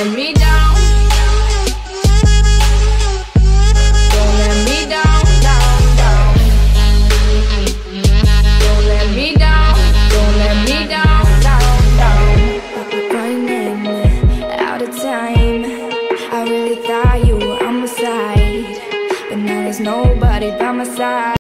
let me down. Don't let me down, down, down. Don't let me down. Don't let me down, down, down. Running out of time. I really thought you were on my side, but now there's nobody by my side.